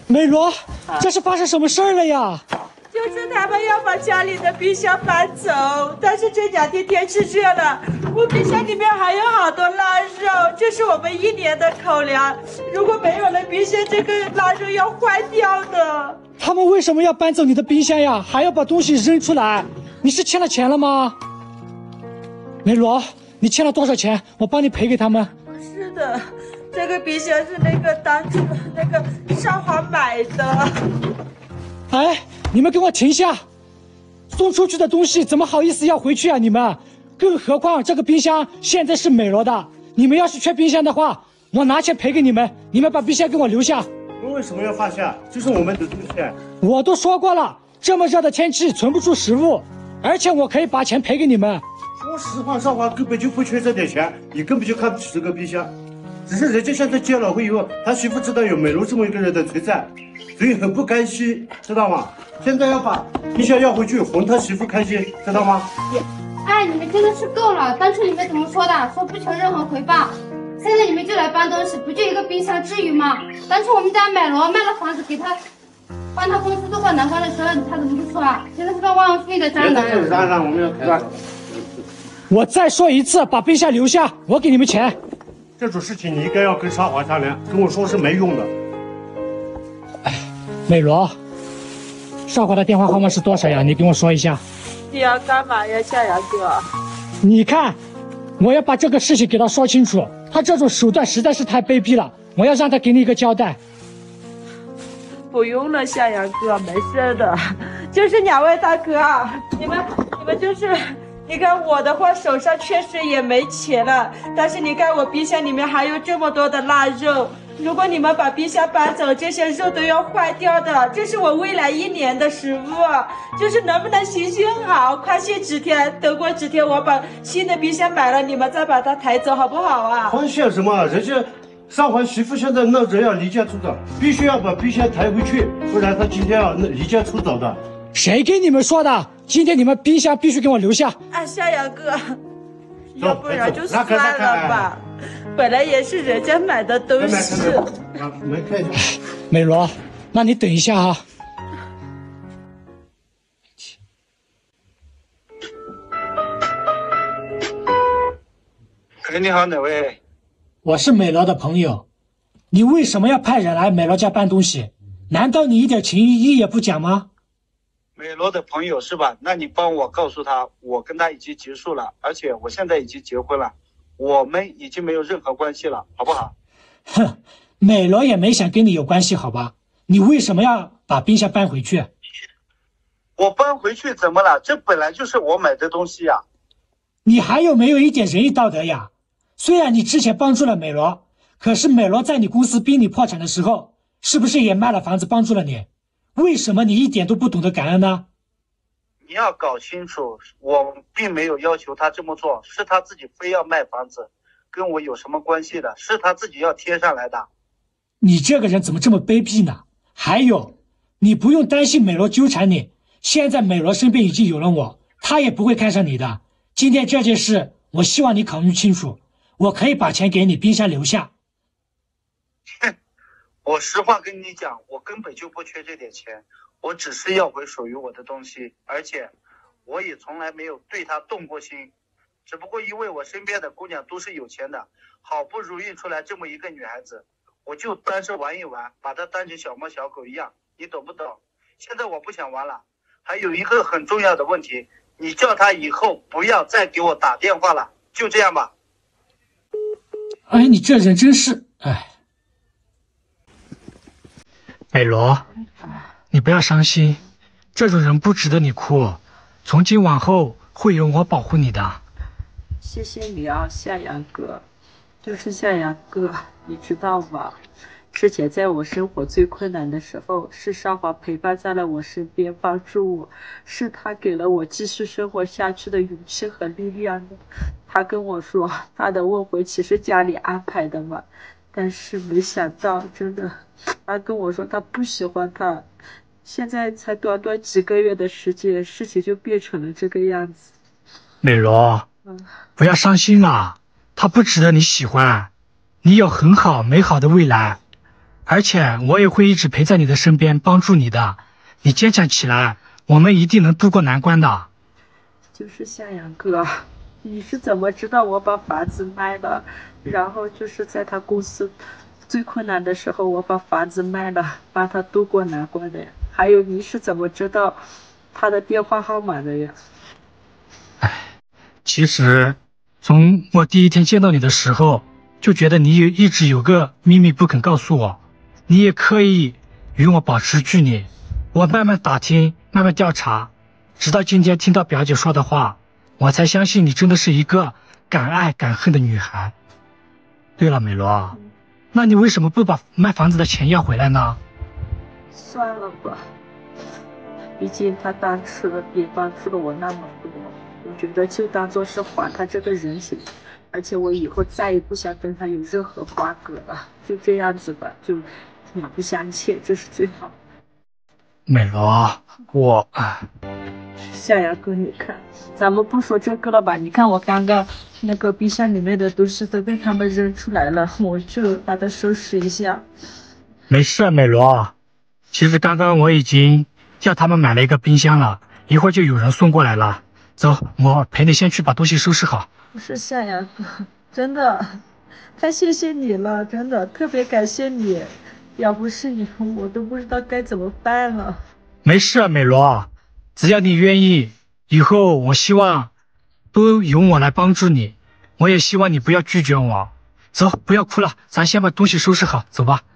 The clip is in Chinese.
美罗，这是发生什么事儿了呀？ 就是他们要把家里的冰箱搬走，但是这2天天气热了，我冰箱里面还有好多腊肉，这是我们1年的口粮。如果没有了冰箱，这个腊肉要坏掉的。 他们为什么要搬走你的冰箱呀？还要把东西扔出来？你是欠了钱了吗？美罗，你欠了多少钱？我帮你赔给他们。 不是的，这个冰箱是当初少华买的。 哎，你们给我停下！送出去的东西怎么好意思要回去啊？你们，更何况这个冰箱现在是美罗的，你们要是缺冰箱的话，我拿钱赔给你们，你们把冰箱给我留下。 我们为什么要放下？这是我们的东西。 我都说过了，这么热的天气存不住食物，而且我可以把钱赔给你们。 说实话，少华根本就不缺这点钱，你根本就看不起这个冰箱。只是人家现在结了婚以后，他媳妇知道有美罗这么一个人的存在，所以很不甘心，知道吗？现在要把冰箱要回去，哄他媳妇开心，知道吗？ 哎，你们真的是够了！当初你们怎么说的？说不求任何回报。现在你们就来搬东西，不就一个冰箱，至于吗？当初我们家美罗卖了房子给他，帮他公司度过难关的时候，他怎么不说啊？真的是个忘恩负义的渣男。 让我们要开。 我再说一次，把冰箱留下，我给你们钱。 这种事情你应该要跟少华商量，跟我说是没用的。 美罗，少华的电话号码是多少呀？你跟我说一下。 你要干嘛呀，向阳哥？ 你看，我要把这个事情给他说清楚，他这种手段实在是太卑鄙了，我要让他给你一个交代。 不用了，向阳哥，没事的。就是2位大哥，你们就是。你看我的话，手上确实也没钱了，但是你看我冰箱里面还有这么多的腊肉，如果你们把冰箱搬走，这些肉都要坏掉的，这是我未来1年的食物，就是能不能行行好，宽限几天，等过几天我把新的冰箱买了，你们再把它抬走好不好啊？ 宽限什么？人家少华媳妇现在闹着要离家出走，必须要把冰箱抬回去，不然她今天要离家出走的。 谁给你们说的？今天你们冰箱必须给我留下。 哎，向阳哥，要不然就算了吧，本来也是人家买的东西。 没看见。 美罗，那你等一下啊。 哎，你好，哪位？ 我是美罗的朋友，你为什么要派人来美罗家搬东西？难道你一点情谊也不讲吗？ 美罗的朋友是吧？那你帮我告诉他，我跟他已经结束了，而且我现在已经结婚了，我们已经没有任何关系了，好不好？ 哼，美罗也没想跟你有关系，好吧？你为什么要把冰箱搬回去？ 我搬回去怎么了？这本来就是我买的东西呀。 你还有没有一点仁义道德呀？虽然你之前帮助了美罗，可是美罗在你公司逼你破产的时候，是不是也卖了房子帮助了你？为什么你一点都不懂得感恩呢？ 你要搞清楚，我并没有要求他这么做，是他自己非要卖房子，跟我有什么关系的？是他自己要贴上来的。 你这个人怎么这么卑鄙呢？还有，你不用担心美罗纠缠你，现在美罗身边已经有了我，他也不会看上你的。今天这件事，我希望你考虑清楚，我可以把钱给你，冰箱留下。 我实话跟你讲，我根本就不缺这点钱，我只是要回属于我的东西，而且我也从来没有对他动过心，只不过因为我身边的姑娘都是有钱的，好不容易出来这么一个女孩子，我就单身玩一玩，把她当成小猫小狗一样，你懂不懂？现在我不想玩了。还有一个很重要的问题，你叫她以后不要再给我打电话了，就这样吧。 哎，你这人真是，哎。美罗，你不要伤心，这种人不值得你哭，从今往后会有我保护你的。 谢谢你啊，向阳哥。就是向阳哥，你知道吗？之前在我生活最困难的时候，是少华陪伴在了我身边，帮助我，是他给了我继续生活下去的勇气和力量的。他跟我说，他的问婚期是家里安排的嘛，但是没想到，真的，他跟我说他不喜欢他，现在才短短几个月的时间，事情就变成了这个样子。 美罗，不要伤心了，他不值得你喜欢，你有很好美好的未来。 而且我也会一直陪在你的身边，帮助你的。你坚强起来，我们一定能渡过难关的。 就是向阳哥，你是怎么知道我把房子卖了？然后就是在他公司最困难的时候，我把房子卖了，帮他渡过难关的呀。还有你是怎么知道他的电话号码的呀？ 其实从我第一天见到你的时候，就觉得你一直有个秘密不肯告诉我，你也刻意与我保持距离。我慢慢打听，慢慢调查，直到今天听到表姐说的话，我才相信你真的是一个敢爱敢恨的女孩。对了，美罗，那你为什么不把卖房子的钱要回来呢？ 算了吧，毕竟他当时也帮助了我那么多，我觉得就当做是还他这个人情，而且我以后再也不想跟他有任何瓜葛了，就这样子吧，就两不相欠，这是最好的。 美罗，我向阳哥，你看，咱们不说这个了吧？你看我刚刚那个冰箱里面的东西都被他们扔出来了，我就把它收拾一下。 没事，美罗。其实刚刚我已经叫他们买了一个冰箱了，一会儿就有人送过来了。走，我陪你先去把东西收拾好。 不是向阳哥，真的，太谢谢你了，真的特别感谢你，要不是你，我都不知道该怎么办了。 没事，美罗，只要你愿意，以后我希望都由我来帮助你。我也希望你不要拒绝我。走，不要哭了，咱先把东西收拾好，走吧。